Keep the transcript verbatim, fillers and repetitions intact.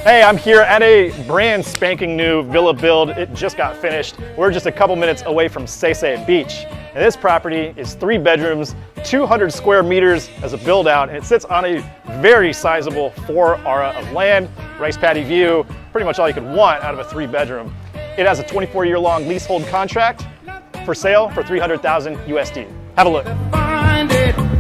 Hey, I'm here at a brand spanking new villa build. It just got finished. We're just a couple minutes away from Saysay Beach. And this property is three bedrooms, two hundred square meters as a build out, and it sits on a very sizable four ara of land, rice paddy view, pretty much all you could want out of a three bedroom. It has a twenty-four year long leasehold contract for sale for three hundred thousand U S D. Have a look.